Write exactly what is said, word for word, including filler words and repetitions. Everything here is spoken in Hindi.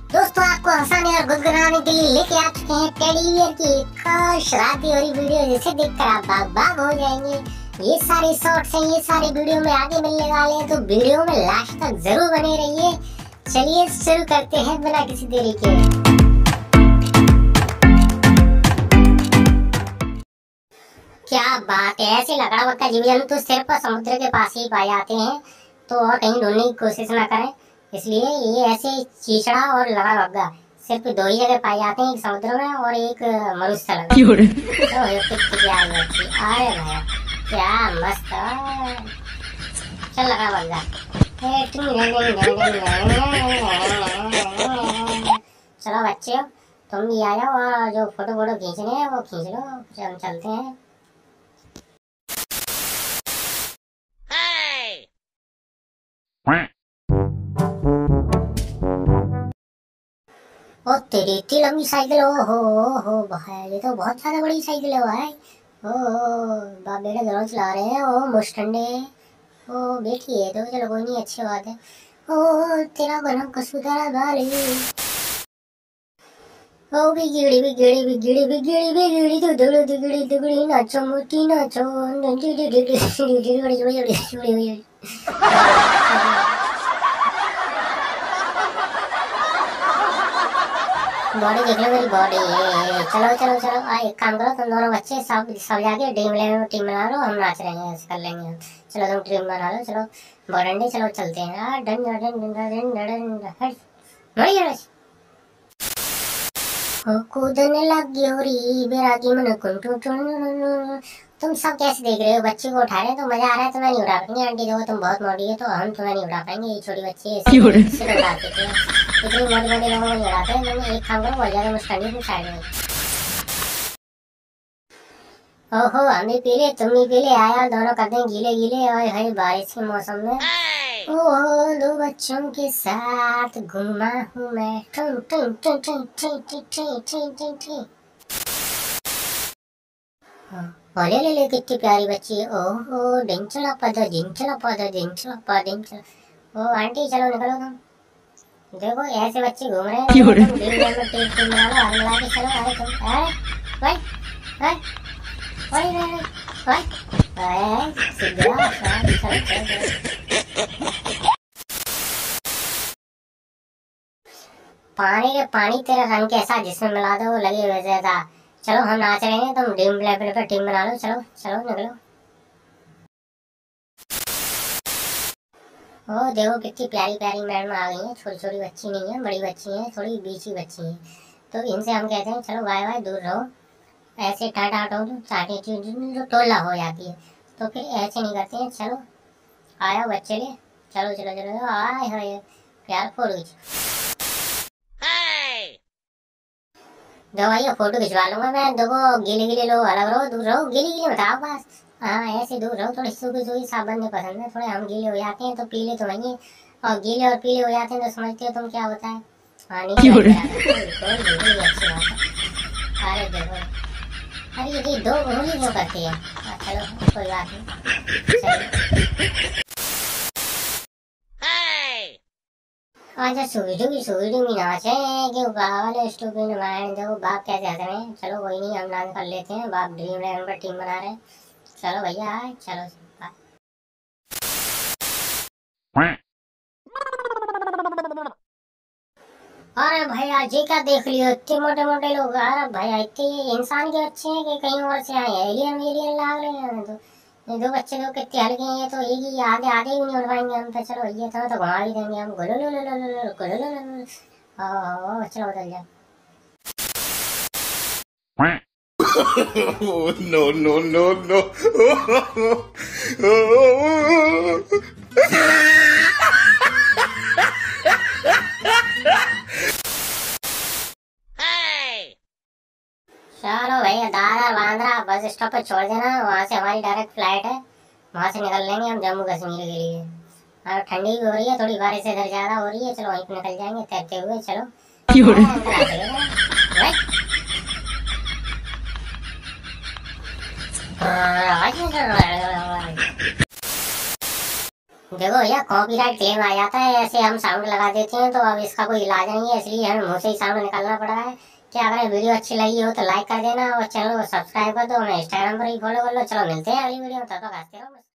दोस्तों आपको हंसाने और गुदगुदाने के लिए लेके आ चुके हैं टेडी बियर की एक शरारती वाली वीडियो, जिसे देखकर आप बाग बाग हो जाएंगे। ये सारे शॉर्ट्स हैं, ये सारे वीडियो में आगे मिलने वाले हैं, तो वीडियो में लास्ट तक जरूर बने रहिए। चलिए शुरू करते हैं बिना किसी देरी के। क्या बात है, ऐसे लकड़ा बक्का जीव जंतु तो सिर्फ समुद्र के पास ही पाए जाते हैं, तो और कहीं ढूंढने की कोशिश ना करें। इसलिए ये ऐसे चीचड़ा और लकड़ा बग्गा सिर्फ दो ही जगह पाए जाते हैं, एक समुद्र में और एक मरुस्थल में। तो अरे भाई क्या मस्त, चल लकड़ा बग्गा। चलो बच्चे तुम भी आ जाओ और जो फोटो फोटो खींचने हैं वो खींच लो, हम चलते हैं। ओ तेरी इतनी लंबी साइकिल, ओ हो हो भाई, ये तो बहुत ज्यादा बड़ी साइकिल है भाई। ओ बाप बेटा दोनों चला रहे हैं। ओ मुस्टंडे, ओ बेटी है तो चलो कोई नहीं, अच्छी बात है। ओ तेरा बना कसुदारा बाली, ओ बिगड़ी बिगड़ी बिगड़ी बिगड़ी बिगड़ी तो दुगड़ी दुगड़ी दुगड़ी नाचो मोटी नाचो। बॉडी देख लो मेरी बॉडी। चलो चलो चलो आ, एक काम करो, तुम दोनों बच्चे सब सब जाके ड्रीम लैंड में टीम बना लो, हम नाच रहे हैं, ऐसे कर लेंगे हम। चलो तुम टीम बना लो, चलो बॉडंडे चलो चलते हैं। आ डन डन डन डन डन हट मरी रस ओ कूदने लगी ओरी बेरागी मन कुंटू। तुम सब कैसे देख रहे हो? बच्चे को उठा रहे तो मजा आ रहा है, तुम्हें नहीं उठा पाएंगे। आंटी देखो तुम बहुत मोटी है तो हम तुम्हें नहीं उठा पाएंगे। ये छोटी बच्ची है, इतनी मोटी मोटी लोगों को नहीं उठाते हैं। तुम एक काम करो, बहुत ज्यादा मुस्कानी तुम साइड में। ओहो हम भी पी ले तुम भी पी ले, आया दोनों करते हैं गीले गीले। और हरी बारिश के मौसम में ओहो दो बच्चों के साथ घूमा हूँ मैं। टुन टुन टुन टुन टुन टुन टुन टुन टुन टुन। ले ले ले कितनी प्यारी बच्ची है। ओहो डिंचला पदा डिंचला पदा डिंचला पदा डिंचला। ओ आंटी चलो निकलो तुम, देखो ऐसे बच्चे घूम रहे हैं। तुम ड्रीम लैंड में टीम टीम बना लो, आगे लगा के चलो। अरे तुम अरे भाई भाई भाई भाई भाई सिद्धरा चलो चलो चलो। पानी के पानी तेरा रंग कैसा जिसमें मिला दो वो लगे वैसे था। चलो हम नाच रहे हैं, तुम ड्रीम लेवल पर टीम बना लो। चलो चलो निकलो। ओ देखो कितनी प्यारी प्यारी मैडम आ गई हैं। छोटी छोटी बच्ची नहीं है, बड़ी बच्ची हैं, थोड़ी बीची बच्ची हैं। तो इनसे हम कहते हैं चलो बाय बाय, दूर रहो। ऐसे टाटा हटो तो टाटे जो टोला हो जाती है, तो फिर ऐसे नहीं करते हैं। चलो आया बच्चे ले, चलो चलो चलो आए हाय प्यार फोटो खींच दो भाई, फोटो खिंचवा लूंगा मैं। देखो गीले गीले लोग अलग रहो, दूर रहो। गीले गीले बताओ बस, हाँ ऐसे दूर रहो। थोड़ी सूखी सूखी साफ बंदे पसंद है, थोड़े हम गीले हो जाते हैं तो पीले तो नहीं है, और गीले और पीले हो जाते हैं तो समझते हो तुम क्या होता है। हाँ नहीं अच्छी बात है। अरे देखो अरे ये दो उंगली क्यों करती है। चलो कोई बात नहीं। अच्छा सूरज भी सूरज भी नाचे कि बावल स्टूपिड माइंड, देखो बाप कैसे हंस रहे हैं। चलो कोई नहीं, हम डांस कर लेते हैं। बाप ड्रीम लैंड पर टीम बना रहे हैं। चलो भैया आए चलो। अरे भैया जी का देख लियो, इतने मोटे मोटे लोग। अरे भैया इतने इंसान के बच्चे हैं कि कहीं और से आए हैं, एलियन एलियन लाग रहे हैं। तो ये दो बच्चे लोग कितने हल्के हैं, तो एक ही आधे आधे ही नहीं उठ पाएंगे हम तो। चलो ये तो तो घुमा ही देंगे हम। गोलो लो लो लो लो गोलो लो लो। ओ चलो उधर जा। No no no no. चलो भैया दादर बांद्रा बस स्टॉप पे छोड़ देना, वहाँ से हमारी डायरेक्ट फ्लाइट है, वहाँ से निकल लेंगे हम जम्मू कश्मीर के लिए। और ठंडी भी हो रही है, थोड़ी बारिश इधर ज्यादा हो रही है। चलो वहीं पे निकल जाएंगे तैरते हुए। चलो देखो भैया कॉपीराइट क्लेम आ जाता है, ऐसे हम साउंड लगा देते हैं तो अब इसका कोई इलाज नहीं है, इसलिए हमें मुंह से ही साउंड निकालना पड़ रहा है। क्या अगर वीडियो अच्छी लगी हो तो लाइक कर देना और चैनल को सब्सक्राइब कर दो, हमें इंस्टाग्राम पर ही फॉलो कर लो। चलो मिलते हैं अगली वीडियो में, तब तक हंसते रहो।